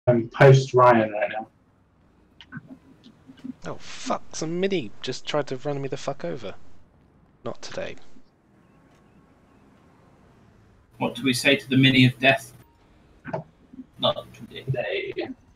post Ryan right now. Oh fuck, some mini just tried to run me the fuck over. Not today. What do we say to the mini of death? Not today.